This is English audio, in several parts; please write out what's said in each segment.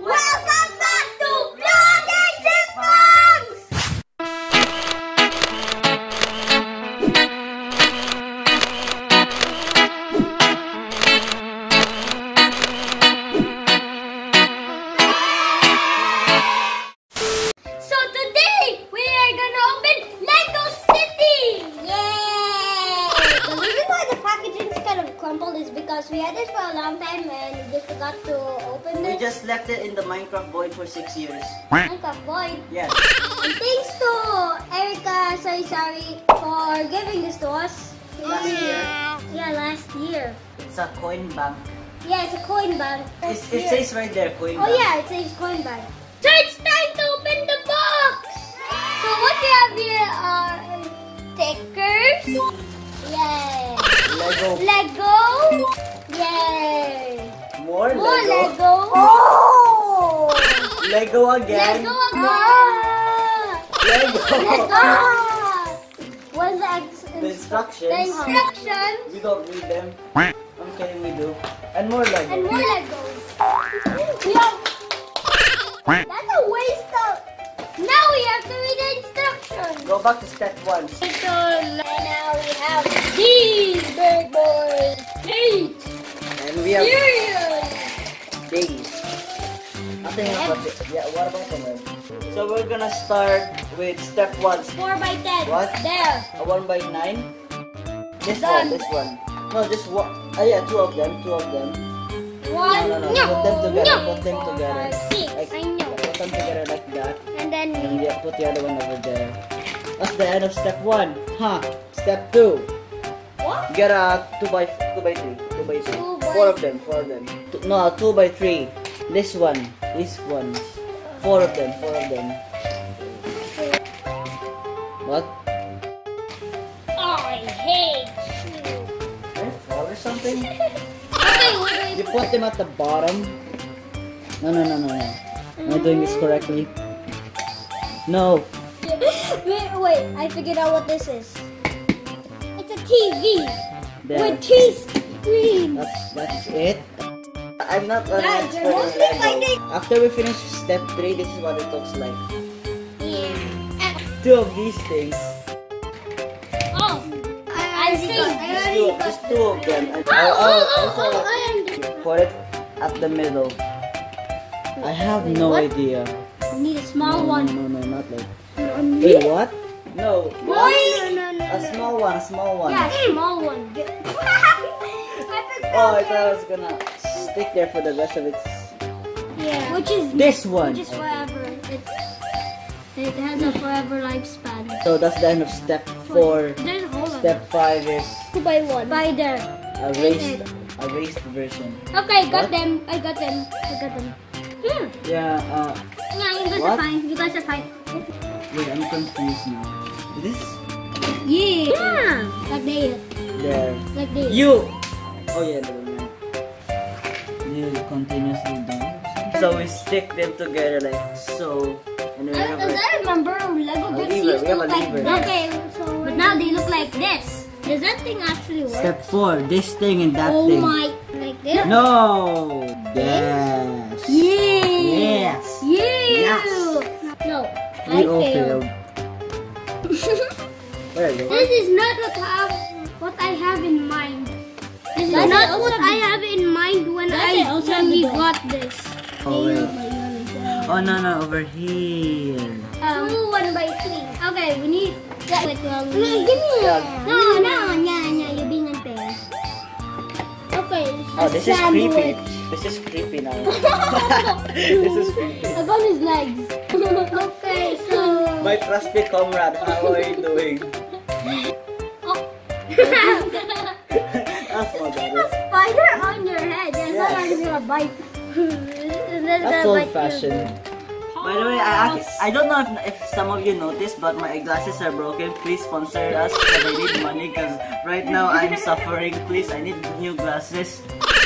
Welcome back to Vlogging Chipmunks! So today, we are gonna open Lego City! Yay! The reason why the packaging is kind of crumpled is because we had this for a long time and we just forgot to open We it. just left it in the Minecraft void for 6 years. Minecraft Void. Yes. And thanks to Erica, sorry, for giving this to us. Last year. Yeah, last year. It's a coin bank. Yeah, it's a coin bank. It says right there, coin Oh bank. yeah, it says coin bank. So it's time to open the box! So what we have here are stickers. Yay! Lego. Lego. Yay! More More Lego. Lego. Oh! Lego again. Lego again. Lego. Ah! What's The instructions. The instructions. We don't read them. I'm kidding, we do. And more Lego. And more Legos. Yeah. That's a waste of... Now we have to read the instructions. Go back to step 1. So now we have these big boys. 8 And we have cereal. these. What about them? So we're gonna start with step 1. 4 by 10. What? There. A 1 by 9. This Done. one. No, just one. Ah, yeah, two of them. One. No. Put them together. Put them 4, together. 5, 6. Like, I know. Put them together like that. And then And yeah, put the other one over there. That's the end of step 1. Huh. Step 2. what? Get a 2 by 3. 2 by 3. 2 by- 4 of them. No, 2 by 3. This one. These ones. 4 of them. What? I hate you. Can I fall or something? Okay, what do You put them at the bottom. No. Am I doing this correctly? No. Wait, I figured out what this is. It's a TV There. with 3 screens. That's it. I'm not an Guys, expert you're in mostly Lego. finding- After we finish step 3, this is what it looks like. Yeah. 2 of these things. Oh, I see. Just two of them. And Oh, also I put it at the middle. I have no What? idea. need a small No, one. no, not like. Wait, what? No. Boy! A small one. Yeah, small one. Oh, I thought I was gonna stick there for the rest of its. Yeah. Which is This one. Which is forever. It has a forever lifespan. So that's the end of step 4. Then hold on. Step 5 is 2 by 1. By there. a raised version. Okay, got What? them. I got them. Here. Yeah, Yeah, you guys What? are fine. You guys are fine. wait, I'm confused now. This? Yeah. Like they. There. Like they. You! Oh yeah, never mind. You continuously down. So we stick them together like so. And then we have I remember Lego bricks lever. used We to have look a like lever. that. Okay, but now they look like this. Does that thing actually work? Step 4, this thing and that Oh thing. my. Like this? No! Yes! Yeah. Yes! Yeah. Yes. No. We I all failed. Where are you? This is not what I have in mind. This is not what I have in mind when we got this. Oh wait. Oh no, over here. 2 1 by 3. Okay, we need. Wait, give me. Yeah. No, you're being unfair. Okay. Oh, this is creepy. This is creepy now. This is creepy. Look on his legs. Okay, so. My trusty comrade, how are you doing? Oh. That's my bad. Spider on your head. Yes, Yes. somebody's gonna bite. That's old fashioned. By the way, I don't know if some of you noticed, but my glasses are broken. Please sponsor us because I need money because right now I'm suffering. Please, I need new glasses.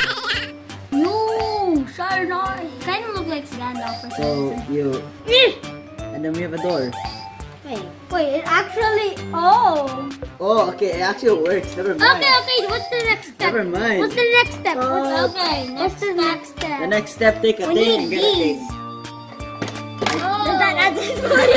No, sure not. Kind of look like Gandalf or So something. you, and then we have a door. Wait, it actually. Oh. Oh, okay, it actually works. Never mind. Okay. What's the next step? Never mind. What's the next step? Oh. What's the next step? The next step, take a We thing need and get a these. thing. That's it.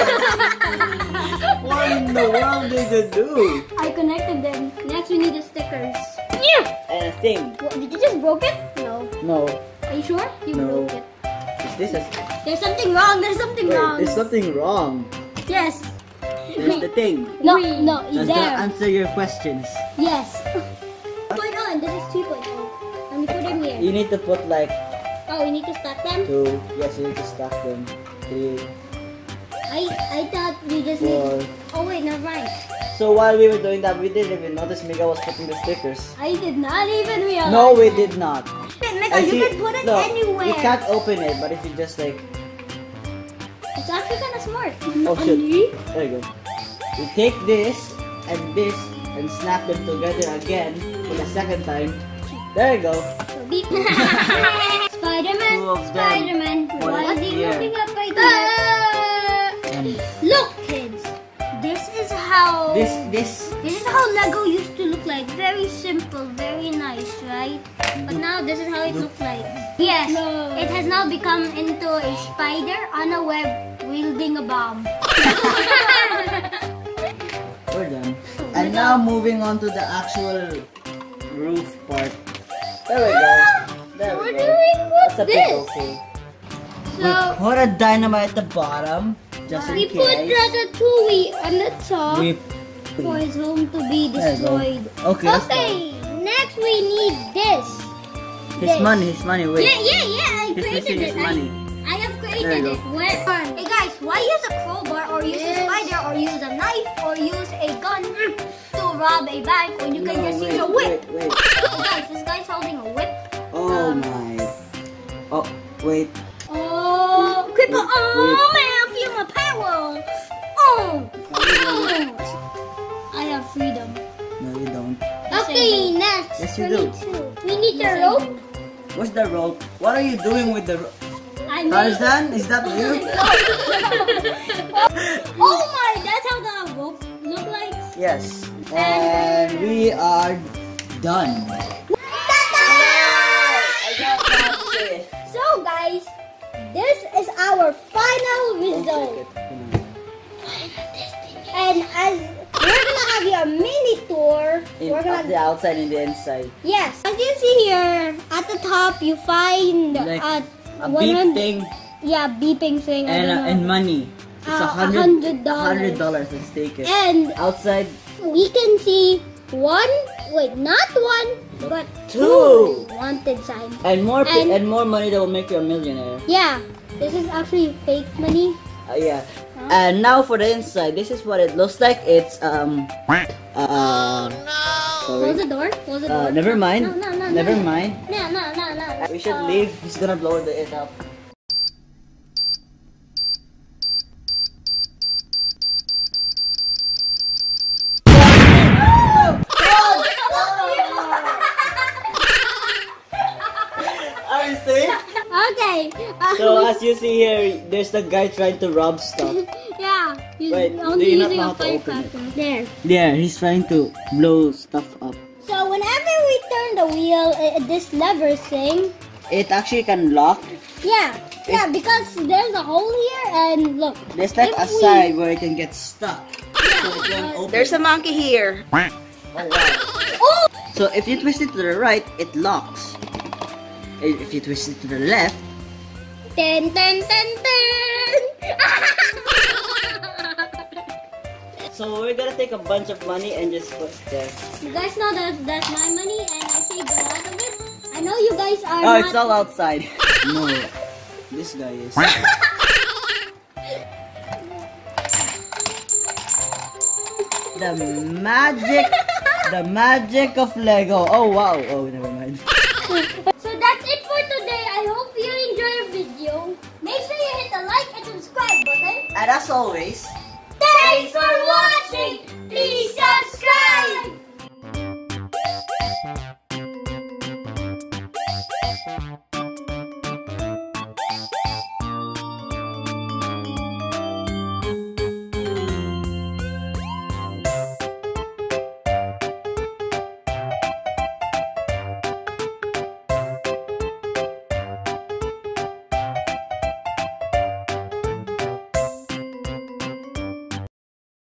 What in the world did you do? I connected them. Next, we need the stickers. Yeah. And a thing. What, did you just broke it? No. No. Are you sure? You No. broke it. Is this a... There's something wrong. There's something Wait, wrong. there's something wrong. Yes. There's the thing. No, no, Does there. that answer your questions? Yes. 2.0 and this is 2.0. Let me put them here. You need to put like Oh, we need to stack them? 2. Yes, you need to stack them. 3, I thought we just 4. need... Oh wait, never mind. So while we were doing that, we didn't even notice Mika was putting the stickers. I did not even realize. No, we did not. Mika, you can put it anywhere. You can't open it, but if you just like... It's actually kind of smart. Oh shit. There you go. You take this and snap them together again for the second time. There you go. Spider-Man. Two of them. Spider-Man. One Why is he here. looking up right there? Look, kids. This is how. This This is how Lego used to look like. Very simple, very nice, right? But now this is how it looks like. Yes, it has now become into a spider on a web wielding a bomb. we're done. And now moving on to the actual roof part. There we go. There we We're go. doing what's That's a bit this? okay. So We put a dynamite at the bottom, just in we case. put Ratatouille on the top We for his home to be There you go. destroyed. Okay, let's go. Okay, next we need this. His money, wait. Yeah, I He's created missing his it. money. I have There created you it. Where? Hey guys, why use a crowbar or use a spider or use a knife or use a gun to rob a bank when you can just use a whip? Wait. Hey guys, this guy's holding a whip. Oh my. Oh, wait. Oh, cripple! Wait. Oh man, I feel my power. Oh, I have freedom. No, you don't. Okay, next. Yes, you do. We need the rope. What's the rope? What are you doing with the rope? I made. Tarzan, is that you? Oh my, that's how the rope look like. Yes. And we are done. So guys, this is our final result. And as we're gonna have you a mini tour, we're Of gonna the outside and the inside. yes. As you see here, at the top you find Like a 100 beep thing yeah, beeping thing. I don't know. and money. It's $100. $100. Let's take it. And Outside, we can see not one, but Two. wanted signs. and more And- more money that will make you a millionaire. Yeah, this is actually fake money. Yeah. And now for the inside, this is what it looks like. It's Close sorry. the door. Close the door. Never mind. No. Never mind. No. We should leave. He's gonna blow it up. Are you safe? Okay. So as you see here, there's the guy trying to rob stuff. yeah, he's Wait, only do you not using know a how to open it? firecracker. There. There, he's trying to blow stuff up. So whenever we turn the wheel, this lever thing, It actually can lock. yeah, because there's a hole here, and look. There's like If a we- side where it can get stuck. So it won't open. There's a monkey here. Oh, wow. Oh! So if you twist it to the right, it locks. If you twist it to the left, Ten. so we're gonna take a bunch of money and just put there. You guys know that that's my money, and I saved a lot of it. I know you guys are Oh, not. it's all outside. No, this guy is. The magic of Lego. Oh wow. Oh, never mind. So that's it for today. I hope you enjoyed the video. Make sure you hit the like and subscribe button. And as always, Thanks for watching.